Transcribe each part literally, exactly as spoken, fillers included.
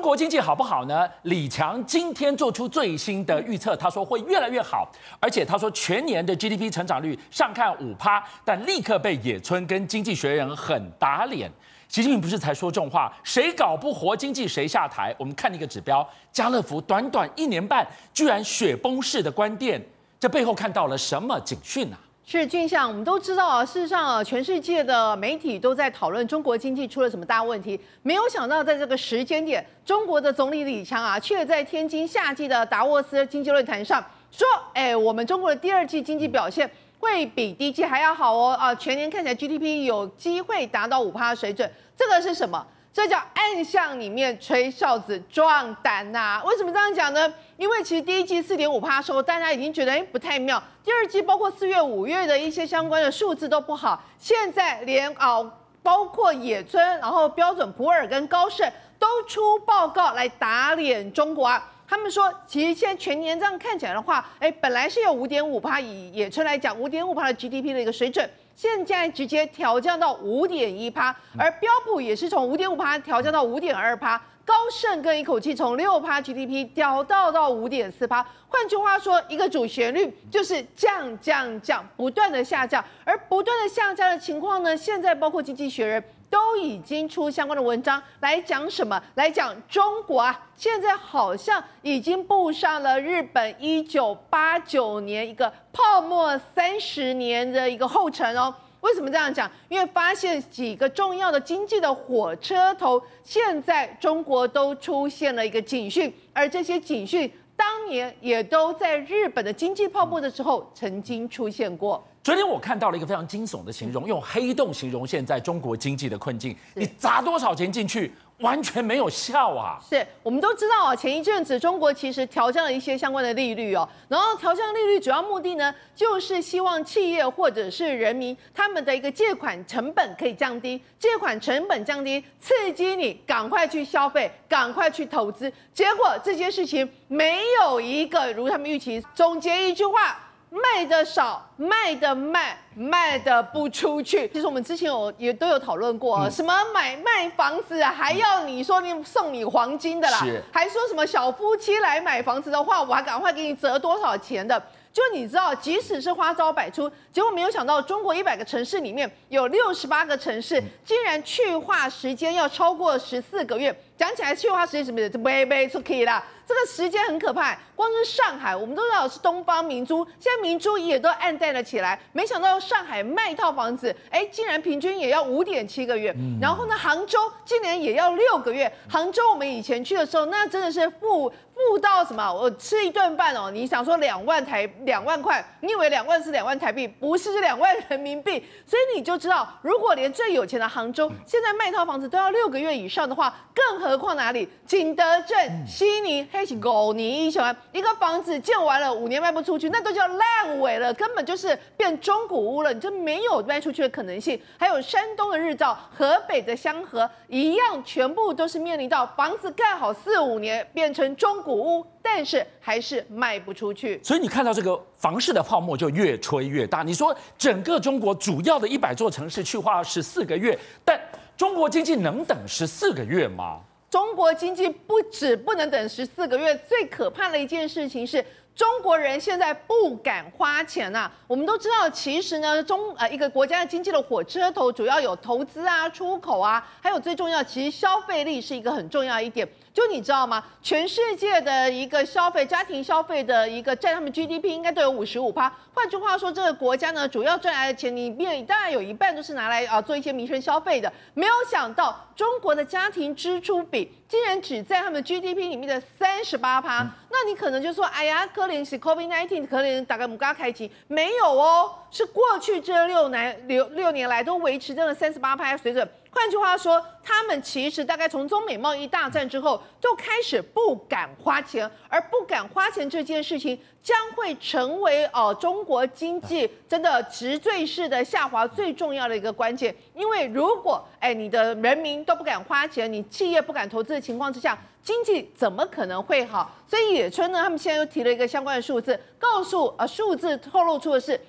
国经济好不好呢？李强今天做出最新的预测，他说会越来越好，而且他说全年的 G D P 成长率上看五趴，但立刻被野村跟经济学人狠打脸。习近平不是才说这种话，谁搞不活经济谁下台。我们看一个指标，家乐福短短一年半，居然雪崩式的关店，这背后看到了什么警讯啊？ 是俊相，我们都知道啊，事实上啊，全世界的媒体都在讨论中国经济出了什么大问题。没有想到，在这个时间点，中国的总理李强啊，却在天津夏季的达沃斯经济论坛上说：“哎，我们中国的第二季经济表现会比第一季还要好哦，啊，全年看起来 G D P 有机会达到五趴水准。”这个是什么？这叫暗巷里面吹哨子壮胆呐、啊！为什么这样讲呢？因为其实第一季四点五趴的时候，大家已经觉得哎不太妙。第二季包括四月、五月的一些相关的数字都不好。现在连啊，包括野村，然后标准普尔跟高盛都出报告来打脸中国啊。他们说，其实现在全年这样看起来的话，哎，本来是有五点五趴，以野村来讲，五点五趴的 G D P 的一个水准。现在直接调降到五点一趴，而标普也是从五点五趴调降到五点二趴，高盛更一口气从六趴 G D P 调到到五点四趴。换句话说，一个主旋律就是降降降，不断的下降，而不断的下降的情况呢，现在包括经济学人都已经出相关的文章来讲什么？来讲中国啊，现在好像已经步上了日本一九八九年一个泡沫三十年的一个后尘哦。为什么这样讲？因为发现几个重要的经济的火车头，现在中国都出现了一个警讯，而这些警讯当年也都在日本的经济泡沫的时候曾经出现过。 昨天我看到了一个非常惊悚的形容，用黑洞形容现在中国经济的困境。你砸多少钱进去，完全没有效啊！ 是我们都知道啊，前一阵子中国其实调降了一些相关的利率哦，然后调降利率主要目的呢，就是希望企业或者是人民他们的一个借款成本可以降低，借款成本降低，刺激你赶快去消费，赶快去投资。结果这些事情没有一个如他们预期。总结一句话。卖的少，卖的慢，卖的不出去。其实我们之前有也都有讨论过，嗯、什么买卖房子还要你说你送你黄金的啦，还说什么小夫妻来买房子的话，我还赶快给你折多少钱的。就你知道，即使是花招百出，结果没有想到，中国一百个城市里面有六十八个城市竟然去化时间要超过十四个月。讲起来去化时间什么的，微微出去啦。这个时间很可怕，光是上海，我们都知道是东方明珠，现在明珠也都暗淡了起来。没想到上海卖一套房子，哎，竟然平均也要五点七个月。嗯、然后呢，杭州今年也要六个月。杭州我们以前去的时候，那真的是富富到什么？我吃一顿饭哦，你想说两万台两万块，你以为两万是两万台币，不是是两万人民币。所以你就知道，如果连最有钱的杭州现在卖一套房子都要六个月以上的话，更何况哪里？景德镇、悉尼。还是五年以上，一个房子建完了五年卖不出去，那都叫烂尾了，根本就是变中古屋了，你就没有卖出去的可能性。还有山东的日照、河北的香河一样，全部都是面临到房子盖好四五年变成中古屋，但是还是卖不出去。 所以你看到这个房市的泡沫就越吹越大。你说整个中国主要的一百座城市去化十四个月，但中国经济能等十四个月吗？ 中国经济不止不能等十四个月，最可怕的一件事情是，中国人现在不敢花钱呐、啊。我们都知道，其实呢，中呃一个国家的经济的火车头主要有投资啊、出口啊，还有最重要，其实消费力是一个很重要一点。就你知道吗？全世界的一个消费，家庭消费的一个占他们 G D P 应该都有五十五趴。换句话说，这个国家呢，主要赚来的钱里面，当然有一半都是拿来啊做一些民生消费的。没有想到，中国的家庭支出比竟然只占他们 G D P 里面的三十八趴。嗯、那你可能就说，哎呀，可能是 COVID 十九，可能大概我们刚开机没有哦，是过去这六年六六年来都维持这个三十八趴水准。换句话说，他们其实大概从中美贸易大战之后，就开始不敢花钱，而不敢花钱这件事情将会成为哦、呃、中国经济真的直坠式的下滑最重要的一个关键。因为如果哎你的人民都不敢花钱，你企业不敢投资的情况之下，经济怎么可能会好？所以野村呢，他们现在又提了一个相关的数字，告诉呃数字透露出的是，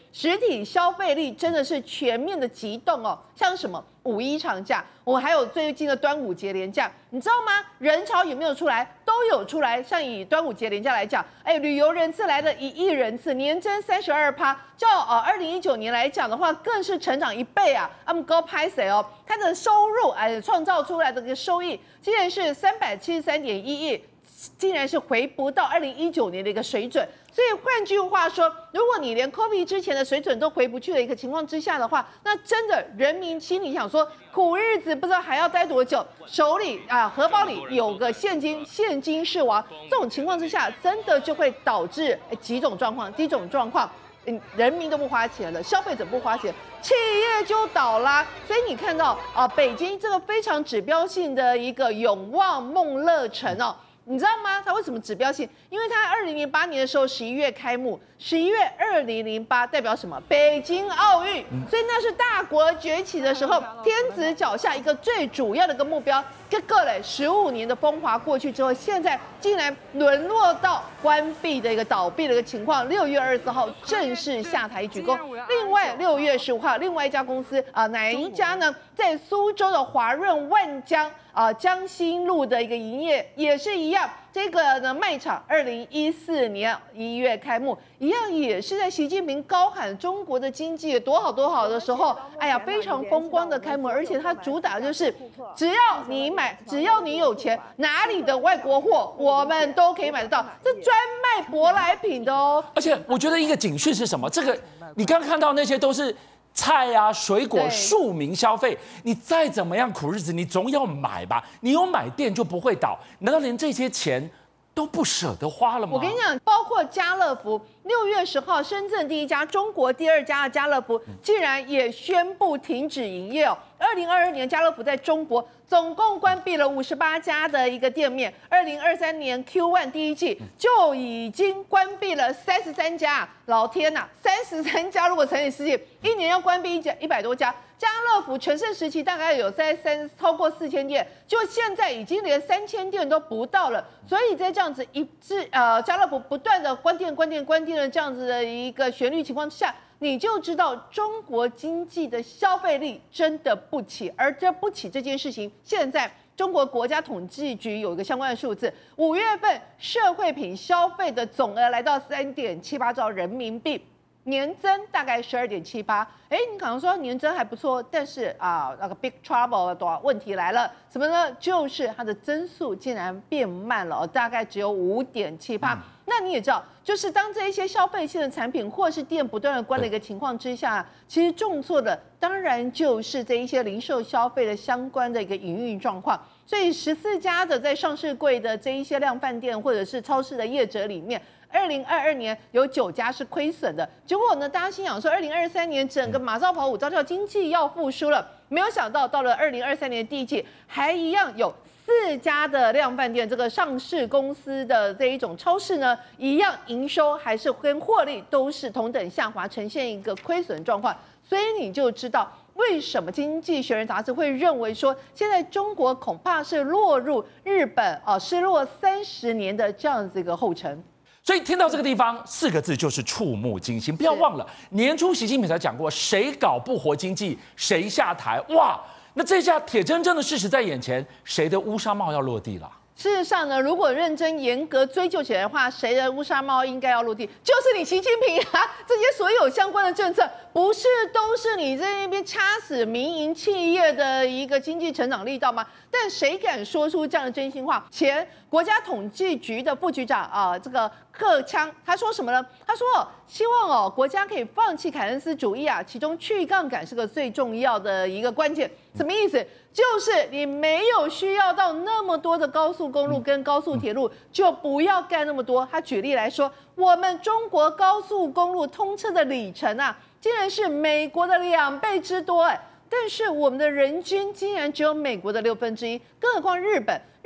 实体消费力真的是全面的急动哦，像什么五一长假，我们还有最近的端午节连假，你知道吗？人潮有没有出来？都有出来。像以端午节连假来讲，哎，旅游人次来的一亿人次，年增三十二趴，较呃二零一九年来讲的话，更是成长一倍啊。他们高拍谁哦？它的收入哎创造出来的这个收益，竟然是三百七十三点一亿。竟然是回不到二零一九年的一个水准，所以换句话说，如果你连 COVID 之前的水准都回不去的一个情况之下的话，那真的人民心里想说，苦日子不知道还要待多久，手里啊荷包里有个现金，现金是王，这种情况之下，真的就会导致几种状况，第一种状况。嗯，人民都不花钱了，消费者不花钱，企业就倒啦。所以你看到啊，北京这个非常指标性的一个永旺梦乐城哦。你知道吗？它为什么指标性？因为它二零零八年的时候十一月开幕，十一月二零零八代表什么？北京奥运，所以那是大国崛起的时候，天子脚下一个最主要的一个目标。这个嘞，十五年的风华过去之后，现在竟然沦落到关闭的一个倒闭的一个情况。六月二十四号正式下台鞠躬。另外，六月十五号，另外一家公司啊、呃，哪一家呢？在苏州的华润万江啊、呃、江心路的一个营业也是一样。这个呢卖场，二零一四年一月开幕，一样也是在习近平高喊中国的经济多好多好的时候，哎呀，非常风光的开幕，而且它主打就是，只要你买，只要你有钱，哪里的外国货我们都可以买得到，这专卖舶来品的哦。 而且我觉得一个警讯是什么？这个你刚看到那些都是。菜啊，水果，庶民消费，你再怎么样苦日子，你总要买吧？你有买店就不会倒，难道连这些钱都不舍得花了吗？ 我跟你讲，包括家乐福，六月十号，深圳第一家、中国第二家的家乐福，竟然也宣布停止营业哦。二零二二年，家乐福在中国总共关闭了五十八家的一个店面。二零二三年 Q 一 第一季就已经关闭了三十三家，老天呐，三十三家如果乘以十几，一年要关闭一家一百多家。家乐福全盛时期大概有在三超过四千店，就现在已经连三千店都不到了。所以在这样子一致呃家乐福不断的关店、关店、关店的这样子的一个旋律情况之下，你就知道中国经济的消费力真的不起，而这不起这件事情，现在中国国家统计局有一个相关的数字，五月份社会品消费的总额来到三点七八兆人民币。年增大概十二点七八，哎，你可能说年增还不错，但是啊，那个 big trouble 的问题来了，什么呢？就是它的增速竟然变慢了，大概只有五点七八。那你也知道，就是当这一些消费性的产品或是店不断的关的一个情况之下，其实重挫的当然就是这一些零售消费的相关的一个营运状况。所以十四家的在上市柜的这一些量贩店或者是超市的业者里面，二零二二年有九家是亏损的。结果呢，大家心想说，二零二三年整个马照跑，舞照跳，经济要复苏了，没有想到到了二零二三年第一季，还一样有四家的量贩店，这个上市公司的这一种超市呢，一样营收还是跟获利都是同等下滑，呈现一个亏损状况。所以你就知道为什么《经济学人》杂志会认为说，现在中国恐怕是落入日本啊失落三十年的这样子一个后尘。 所以听到这个地方，四个字就是触目惊心。不要忘了，年初习近平才讲过，谁搞不活经济，谁下台。哇，那这下铁铮铮的事实在眼前，谁的乌纱帽要落地了？ 事实上呢，如果认真严格追究起来的话，谁的乌纱帽应该要落地，就是你习近平啊！这些所有相关的政策，不是都是你在那边掐死民营企业的一个经济成长力道吗？但谁敢说出这样的真心话？前国家统计局的副局长啊、呃，这个克强他说什么呢？他说希望哦，国家可以放弃凯恩斯主义啊，其中去杠杆是个最重要的一个关键。什么意思？就是你没有需要到那么多的高速公路跟高速铁路，就不要盖那么多。他举例来说，我们中国高速公路通车的里程啊，竟然是美国的两倍之多哎。但是我们的人均竟然只有美国的六分之一，更何况日本。日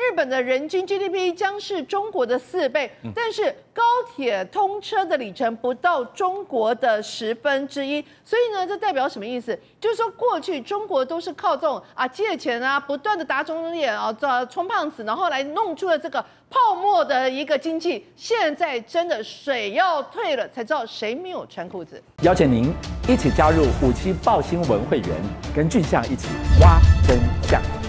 日本的人均 G D P 将是中国的四倍，但是高铁通车的里程不到中国的十分之一，所以呢，这代表什么意思？就是说过去中国都是靠这种啊借钱啊，不断的打肿脸啊，这充胖子，然后来弄出了这个泡沫的一个经济。现在真的水要退了，才知道谁没有穿裤子。 邀请您一起加入五七报新闻会员，跟俊相一起挖真相。